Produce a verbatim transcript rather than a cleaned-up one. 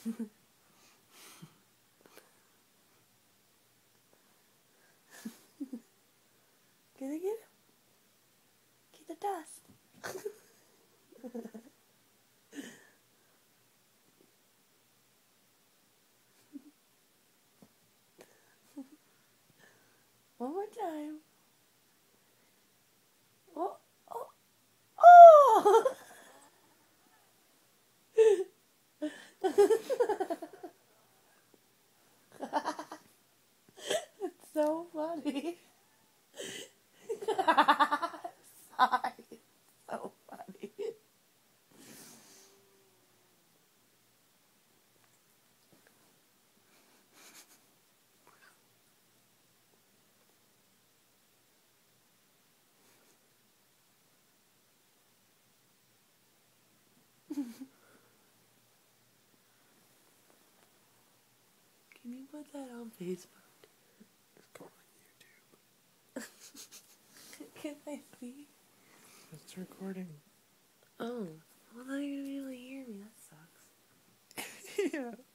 Get it, get it. Get the dust. One more time. Oh, oh, oh! It's so funny. Sorry. It's so funny. Can you put that on Facebook? It's going on YouTube. Can I see? It's recording. Oh, well, now you're gonna be able to hear me. That sucks. Yeah.